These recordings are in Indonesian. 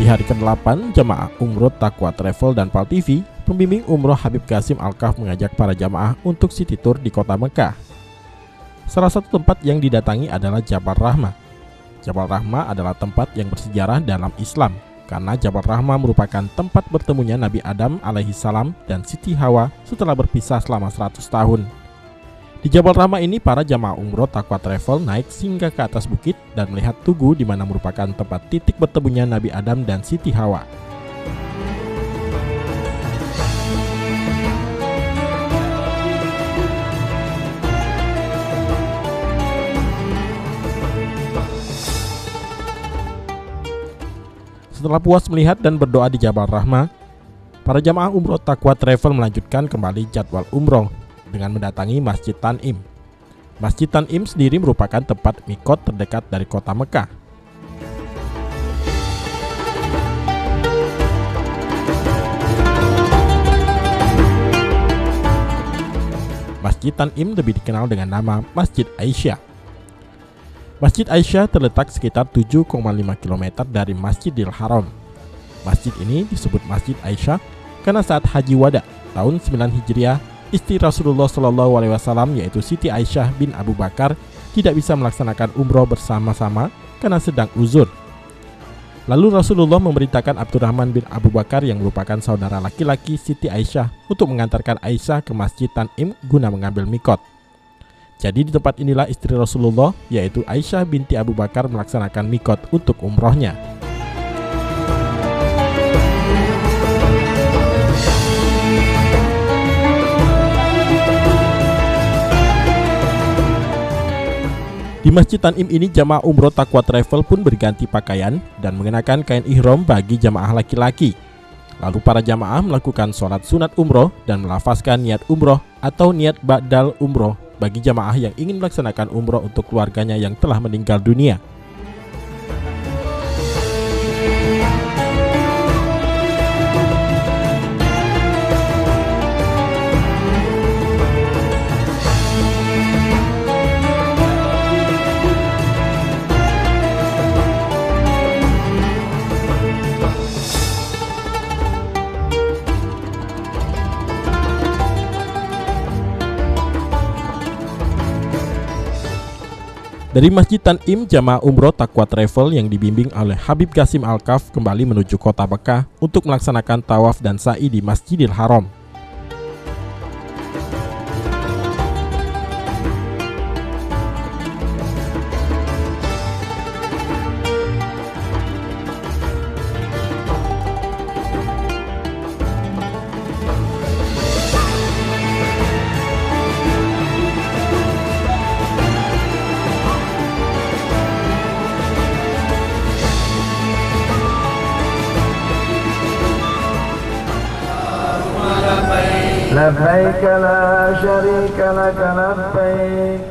hari ke-8 jamaah umroh Taqwa Travel dan Pal TV, pembimbing umroh Habib Qasim Alkaf mengajak para jamaah untuk city tour di kota Mekah. Salah satu tempat yang didatangi adalah Jabal Rahmah. Jabal Rahmah adalah tempat yang bersejarah dalam Islam, karena Jabal Rahmah merupakan tempat bertemunya Nabi Adam alaihissalam dan Siti Hawa setelah berpisah selama 100 tahun. Di Jabal Rahmah ini para jamaah umroh Taqwa Travel naik hingga ke atas bukit dan melihat tugu di mana merupakan tempat titik bertemunya Nabi Adam dan Siti Hawa. Setelah puas melihat dan berdoa di Jabal Rahmah, para jamaah umroh Taqwa Travel melanjutkan kembali jadwal umroh dengan mendatangi Masjid Tanim. Masjid Tanim sendiri merupakan tempat mikot terdekat dari kota Mekah. Masjid Tanim lebih dikenal dengan nama Masjid Aisyah. Masjid Aisyah terletak sekitar 7,5 km dari Masjidil Haram. Masjid ini disebut Masjid Aisyah karena saat Haji Wada tahun 9 Hijriah, istri Rasulullah SAW yaitu Siti Aisyah bin Abu Bakar tidak bisa melaksanakan umroh bersama-sama karena sedang uzur. Lalu Rasulullah memerintahkan Abdurrahman bin Abu Bakar yang merupakan saudara laki-laki Siti Aisyah untuk mengantarkan Aisyah ke Masjid Tanim guna mengambil mikot. Jadi di tempat inilah istri Rasulullah yaitu Aisyah binti Abu Bakar melaksanakan mikot untuk umrohnya. Di Masjid Tanim ini jamaah umroh Taqwa Travel pun berganti pakaian dan mengenakan kain ihram bagi jamaah laki-laki. Lalu para jamaah melakukan sholat sunat umroh dan melafazkan niat umroh atau niat ba'dal umroh bagi jamaah yang ingin melaksanakan umroh untuk keluarganya yang telah meninggal dunia. Dari Masjid Tanim, jamaah umroh Taqwa Travel yang dibimbing oleh Habib Qasim Alkaf kembali menuju kota Mekah untuk melaksanakan tawaf dan sa'i di Masjidil Haram. Labbaik la syarika lak labbaik.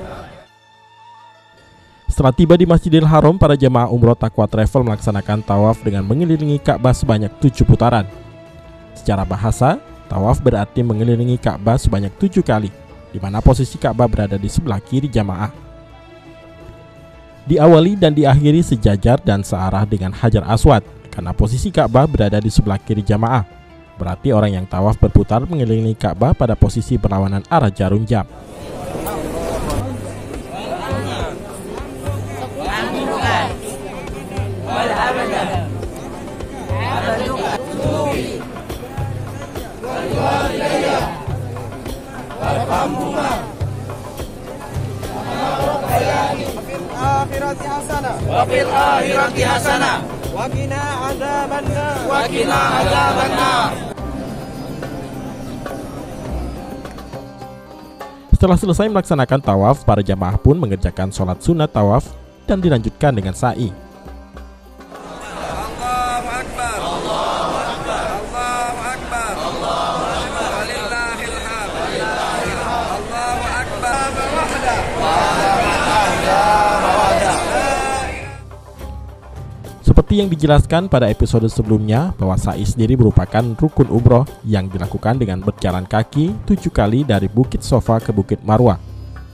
Setelah tiba di Masjidil Haram, para jamaah umroh Taqwa Travel melaksanakan tawaf dengan mengelilingi Ka'bah sebanyak 7 putaran. Secara bahasa, tawaf berarti mengelilingi Ka'bah sebanyak 7 kali, di mana posisi Ka'bah berada di sebelah kiri jamaah. Diawali dan diakhiri sejajar dan searah dengan Hajar Aswad, karena posisi Ka'bah berada di sebelah kiri jamaah. Berarti orang yang tawaf berputar mengelilingi Ka'bah pada posisi berlawanan arah jarum jam. Wa fil akhirati hasanah wa qina adzabannar. Setelah selesai melaksanakan tawaf, para jamaah pun mengerjakan sholat sunat tawaf dan dilanjutkan dengan sa'i. Allahu Akbar. Allahu Akbar. Allahu Akbar. Allahu Akbar. Walillahil hamd. Allahu Akbar. Seperti yang dijelaskan pada episode sebelumnya bahwa sa'i sendiri merupakan rukun umroh yang dilakukan dengan berjalan kaki 7 kali dari Bukit Sofa ke Bukit Marwah.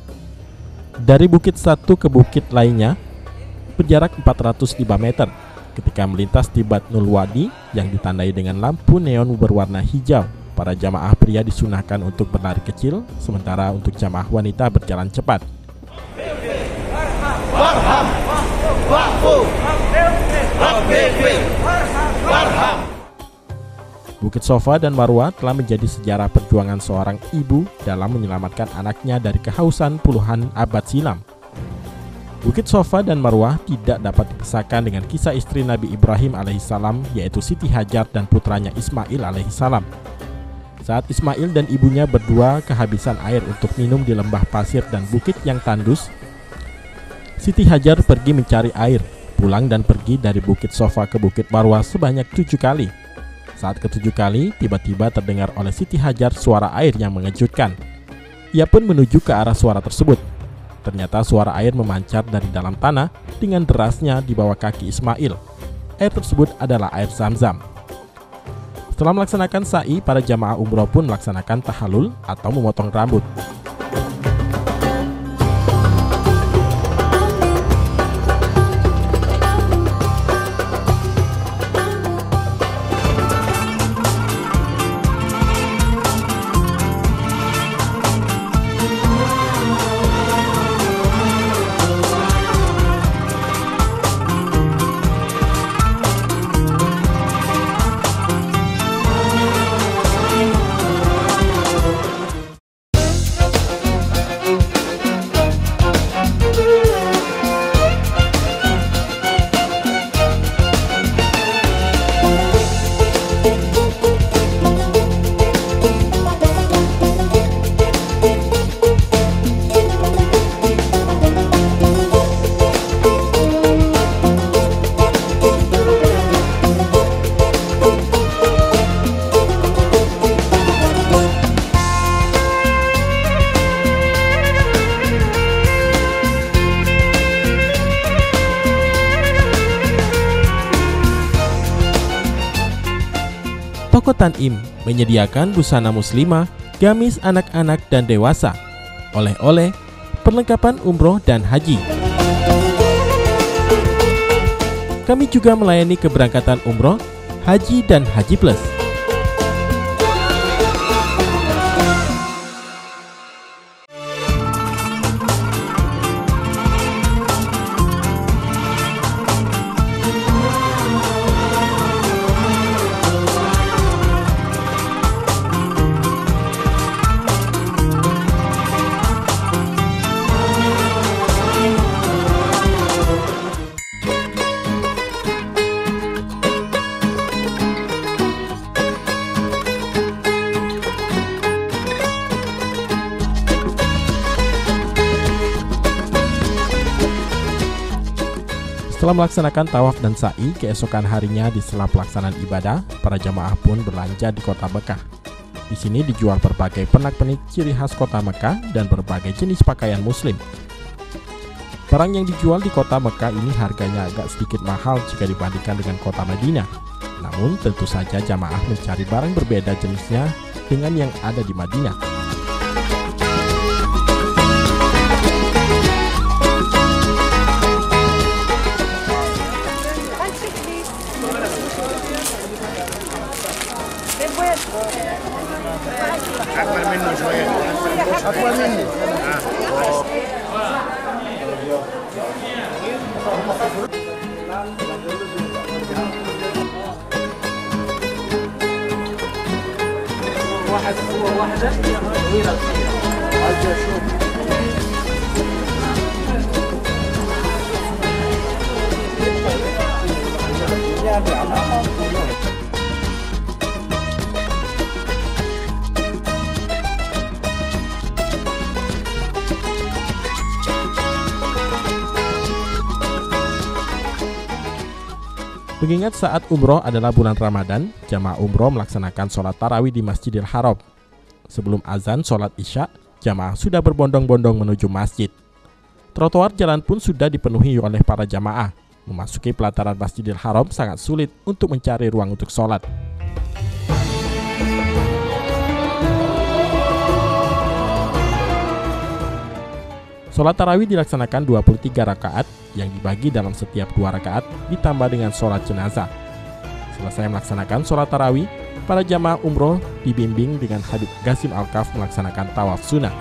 Dari bukit satu ke bukit lainnya berjarak 405 meter Ketika melintas di Batnul Wadi yang ditandai dengan lampu neon berwarna hijau, para jamaah pria disunahkan untuk berlari kecil, sementara untuk jamaah wanita berjalan cepat. Bukit Sofa dan Marwah telah menjadi sejarah perjuangan seorang ibu dalam menyelamatkan anaknya dari kehausan puluhan abad silam. Bukit Sofa dan Marwah tidak dapat dipisahkan dengan kisah istri Nabi Ibrahim alaihissalam, yaitu Siti Hajar dan putranya Ismail alaihissalam. Saat Ismail dan ibunya berdua kehabisan air untuk minum di lembah pasir dan bukit yang tandus, Siti Hajar pergi mencari air, pulang dan pergi dari Bukit Sofa ke Bukit Marwah sebanyak 7 kali. Saat ke-7 kali, tiba-tiba terdengar oleh Siti Hajar suara air yang mengejutkan. Ia pun menuju ke arah suara tersebut. Ternyata suara air memancar dari dalam tanah dengan derasnya di bawah kaki Ismail. Air tersebut adalah air Zam-Zam. Setelah melaksanakan sa'i, para jamaah umroh pun melaksanakan tahallul atau memotong rambut. Toko Tanim menyediakan busana muslimah, gamis anak-anak dan dewasa, oleh-oleh, perlengkapan umroh dan haji. Kami juga melayani keberangkatan umroh, haji dan haji plus. Setelah melaksanakan tawaf dan sa'i, keesokan harinya di sela pelaksanaan ibadah, para jamaah pun berlanja di kota Mekah. Di sini dijual berbagai pernak-pernik ciri khas kota Mekah dan berbagai jenis pakaian muslim. Barang yang dijual di kota Mekah ini harganya agak sedikit mahal jika dibandingkan dengan kota Madinah. Namun tentu saja jamaah mencari barang berbeda jenisnya dengan yang ada di Madinah. أكبر منه شوية أكبر مني واحد هو واحدة طويلة Mengingat saat umroh adalah bulan Ramadan, jamaah umroh melaksanakan sholat tarawih di Masjidil Haram. Sebelum azan sholat isya, jamaah sudah berbondong-bondong menuju masjid. Trotoar jalan pun sudah dipenuhi oleh para jamaah. Memasuki pelataran Masjidil Haram sangat sulit untuk mencari ruang untuk sholat. Sholat tarawih dilaksanakan 23 rakaat yang dibagi dalam setiap 2 rakaat ditambah dengan sholat jenazah. Selesai melaksanakan sholat tarawih, para jamaah umroh dibimbing dengan Habib Qasim Alkaf melaksanakan tawaf sunnah.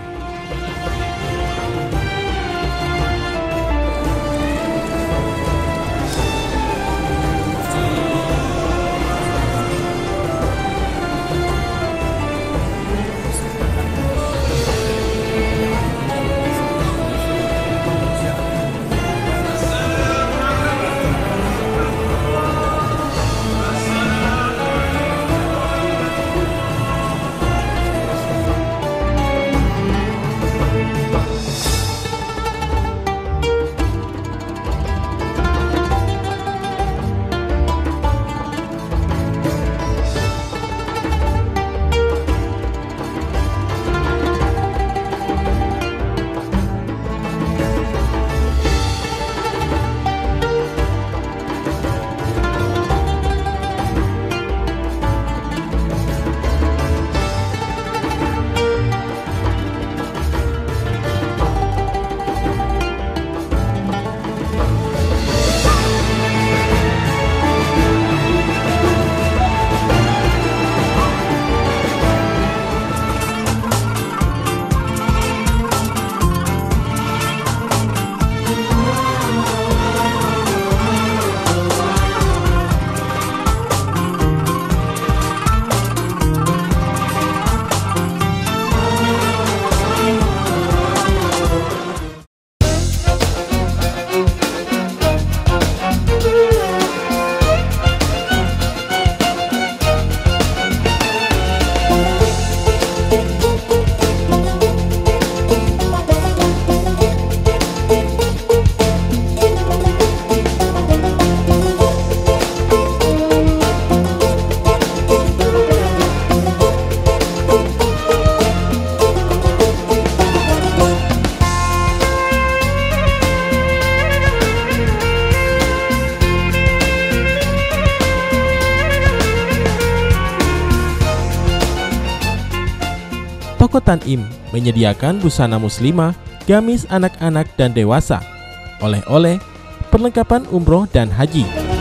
Toko Tanim menyediakan busana muslimah, gamis anak-anak dan dewasa, oleh-oleh, perlengkapan umroh dan haji.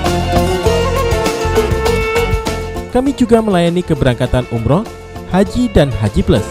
Kami juga melayani keberangkatan umroh, haji dan haji plus.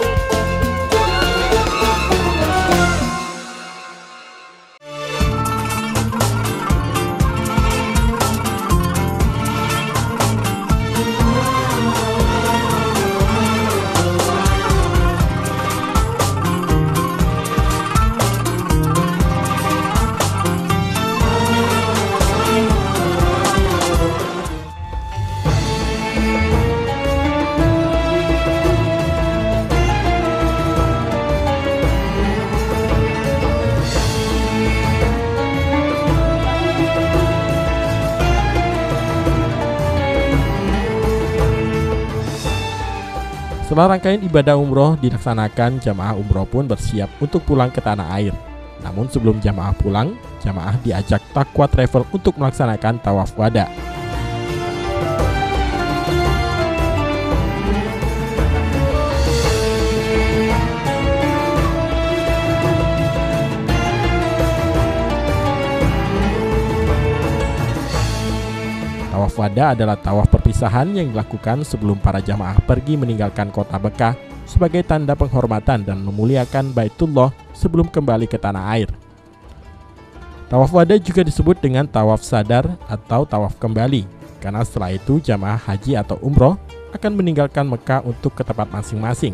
Setelah rangkaian ibadah umroh dilaksanakan, jamaah umroh pun bersiap untuk pulang ke tanah air. Namun sebelum jamaah pulang, jamaah diajak Taqwa Travel untuk melaksanakan tawaf wada. Tawaf wada adalah tawaf perpisahan yang dilakukan sebelum para jamaah pergi meninggalkan kota Mekah sebagai tanda penghormatan dan memuliakan Baitullah sebelum kembali ke tanah air. Tawaf wada juga disebut dengan tawaf sadar atau tawaf kembali, karena setelah itu jamaah haji atau umroh akan meninggalkan Mekah untuk ke tempat masing-masing.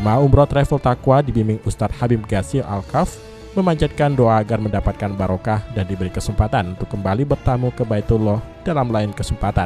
Jemaah umroh travel Taqwa dibimbing Ustadz Habib Ghasir Al-Kaf memanjatkan doa agar mendapatkan barokah dan diberi kesempatan untuk kembali bertamu ke Baitullah dalam lain kesempatan.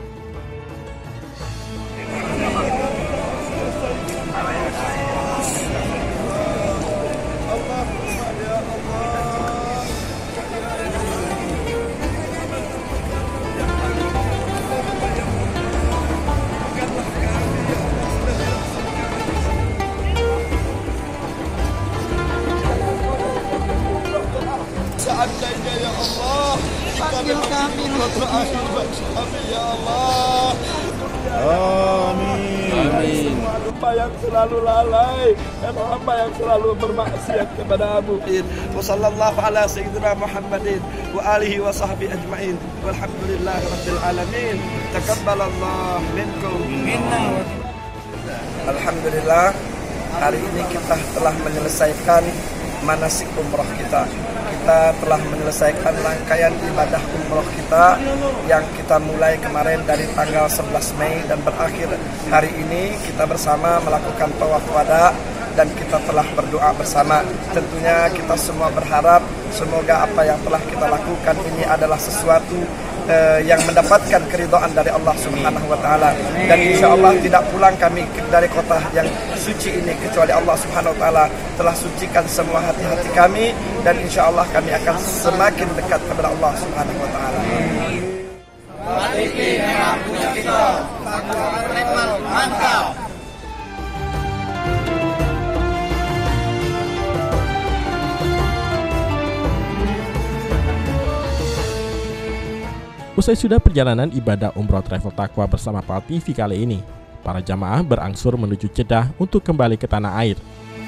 Seandainya ya Allah, panggil kami ya Allah. Amin. Hamba yang selalu lalai dan hamba yang selalu bermaksiat kepada-Mu. Wa sallallahu ala sayyidina Muhammadin wa alihi wa sahbihi ajma'in. Walhamdulillahi rabbil alamin. Taqabbalallahu minkum. Minna. Alhamdulillah, hari ini kita telah menyelesaikan manasik umroh kita. Kita telah menyelesaikan rangkaian ibadah umroh kita yang kita mulai kemarin dari tanggal 11 Mei dan berakhir hari ini kita bersama melakukan tawaf wada dan kita telah berdoa bersama. Tentunya kita semua berharap semoga apa yang telah kita lakukan ini adalah sesuatu yang mendapatkan keridhaan dari Allah Subhanahu wa taala, dan insya Allah tidak pulang kami dari kota yang suci ini kecuali Allah Subhanahu wa taala telah sucikan semua hati-hati kami, dan insya Allah kami akan semakin dekat kepada Allah Subhanahu wa taala. Mantap. Usai sudah perjalanan ibadah umroh travel Taqwa bersama PAL TV kali ini, para jamaah berangsur menuju Jeddah untuk kembali ke tanah air.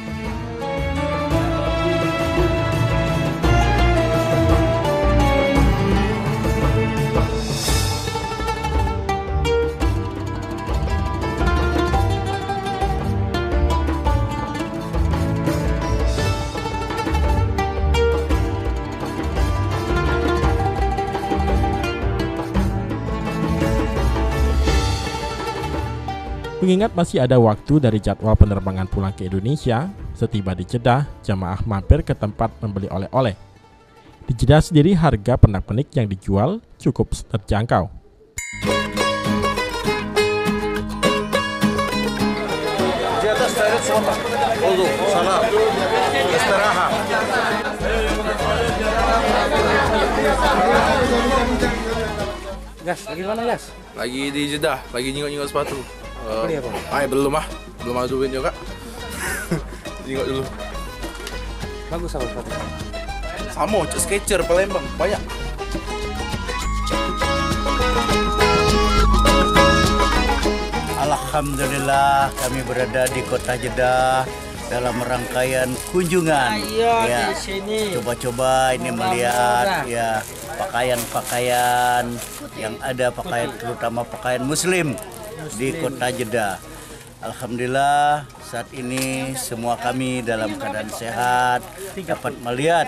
Mengingat masih ada waktu dari jadwal penerbangan pulang ke Indonesia, setiba di Jeddah, jamaah mampir ke tempat membeli oleh-oleh. Di Jeddah sendiri harga pernak-pernik yang dijual cukup terjangkau. Di atas direct semua. Untuk sana istirahat. Gas, lagi mana Gas? Lagi di Jeddah, lagi nyingok-nyingok sepatu. Beli apa? Belum ada duit juga. Nyingok dulu. Bagus apa sepatu? Sama, Skechers Palembang, banyak. Alhamdulillah kami berada di kota Jeddah dalam rangkaian kunjungan. Ya, coba-coba ini melihat ya pakaian-pakaian yang ada, pakaian terutama pakaian Muslim di kota Jeddah. Alhamdulillah saat ini semua kami dalam keadaan sehat, dapat melihat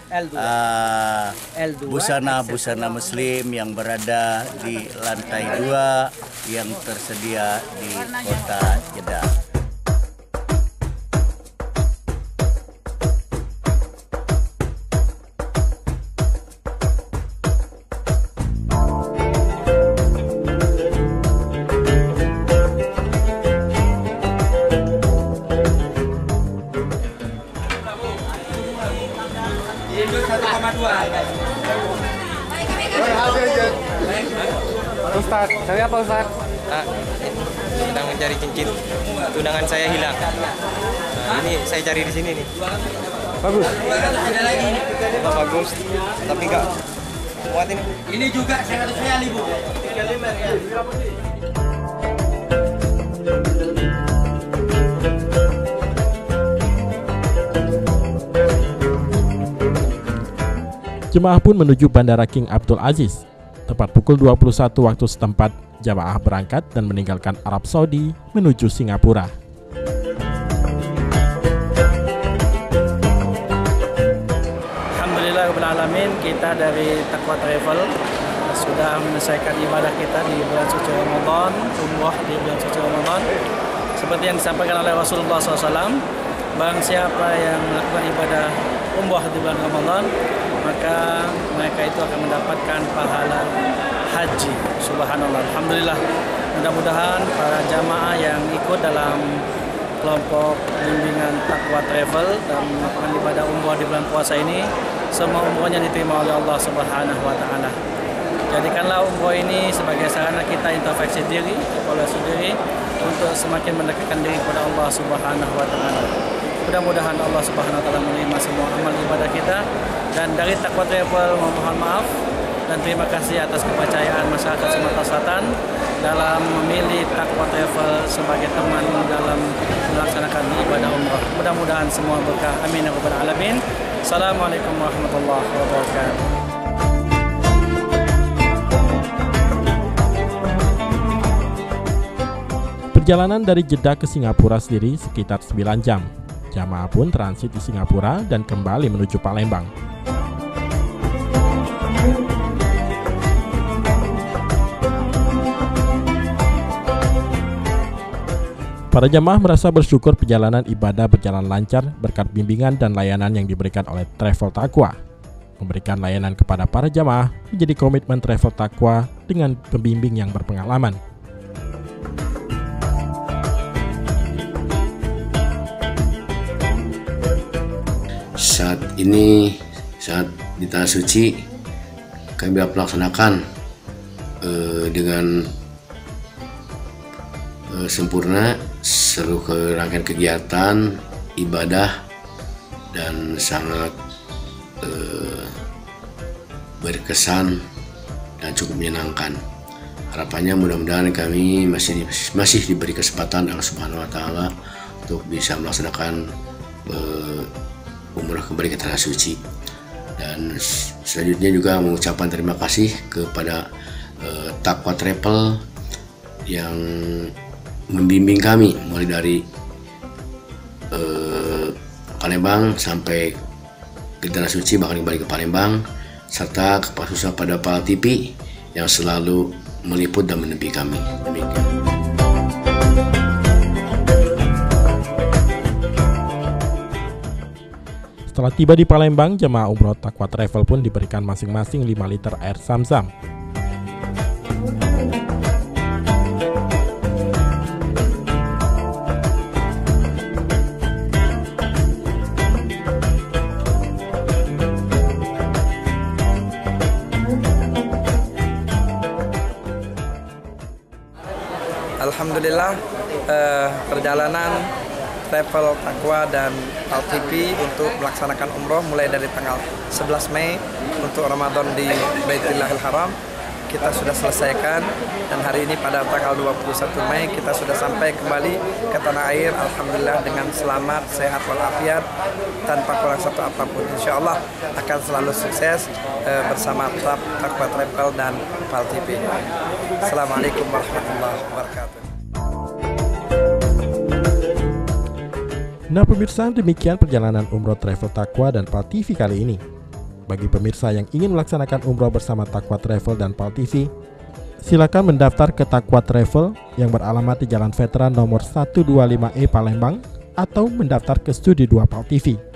busana-busana Muslim yang berada di lantai 2 yang tersedia di kota Jeddah. Ustaz, saya apa Ustaz? Sedang mencari cincin tunangan saya hilang. Ini saya cari di sini nih. Bagus. Bagus, tapi nggak kuat ini. Ini juga 100 real Ibu. Jemaah pun menuju Bandara King Abdul Aziz. Tepat pukul 21 waktu setempat, jemaah berangkat dan meninggalkan Arab Saudi menuju Singapura. Alhamdulillahirrahmanirrahim, kita dari Taqwa Travel sudah menyelesaikan ibadah kita di bulan suci Ramadan, umrah di bulan suci Ramadan. Seperti yang disampaikan oleh Rasulullah SAW, barang siapa yang melakukan ibadah umrah di bulan Ramadan, maka mereka itu akan mendapatkan pahala haji. Subhanallah, alhamdulillah. Mudah-mudahan para jamaah yang ikut dalam kelompok bimbingan Taqwa Travel dan melakukan ibadah umrah di bulan puasa ini, semua umrahnya diterima oleh Allah Subhanahu wa Ta'ala. Jadikanlah umrah ini sebagai sarana kita introspeksi diri, evaluasi diri untuk semakin mendekatkan diri kepada Allah Subhanahu wa Ta'ala. Mudah-mudahan Allah Subhanahu wa Ta'ala menerima semua amal ibadah kita, dan dari Taqwa Travel memohon maaf dan terima kasih atas kepercayaan masyarakat Sumatera Selatan dalam memilih Taqwa Travel sebagai teman dalam melaksanakan ibadah umrah. Mudah-mudahan semua berkah. Amin ya rabbal alamin. Assalamualaikum warahmatullahi wabarakatuh. Perjalanan dari Jeddah ke Singapura sendiri sekitar 9 jam. Jamaah pun transit di Singapura dan kembali menuju Palembang. Para jamaah merasa bersyukur perjalanan ibadah berjalan lancar berkat bimbingan dan layanan yang diberikan oleh Travel Taqwa. Memberikan layanan kepada para jamaah menjadi komitmen Travel Taqwa dengan pembimbing yang berpengalaman. Saat ini, saat di Tanah Suci, kami melaksanakan dengan sempurna seluruh rangkaian kegiatan ibadah dan sangat berkesan dan cukup menyenangkan. Harapannya mudah-mudahan kami masih diberi kesempatan Allah Subhanahu wa Ta'ala untuk bisa melaksanakan umrah kembali ke Tanah Suci. Dan selanjutnya juga mengucapkan terima kasih kepada Taqwa Travel yang membimbing kami mulai dari Palembang sampai ke Tanah Suci, bahkan kembali ke Palembang, serta kepada Pal TV yang selalu meliput dan menepi kami. Demikian. Setelah tiba di Palembang, jemaah umroh Taqwa Travel pun diberikan masing-masing 5 liter air Zam-Zam. Alhamdulillah, perjalanan Travel Taqwa dan Pal TV untuk melaksanakan umroh mulai dari tanggal 11 Mei untuk Ramadan di Baitillahil Haram kita sudah selesaikan, dan hari ini pada tanggal 21 Mei kita sudah sampai kembali ke tanah air alhamdulillah dengan selamat, sehat walafiat, tanpa kurang satu apapun. Insya Allah akan selalu sukses bersama Taqwa Travel dan Pal TV. Assalamualaikum warahmatullahi wabarakatuh. Nah pemirsa, demikian perjalanan umroh Travel Taqwa dan Pal TV kali ini. Bagi pemirsa yang ingin melaksanakan umroh bersama Taqwa Travel dan Pal TV, silakan mendaftar ke Taqwa Travel yang beralamat di Jalan Veteran nomor 125E Palembang, atau mendaftar ke Studi 2 Pal TV.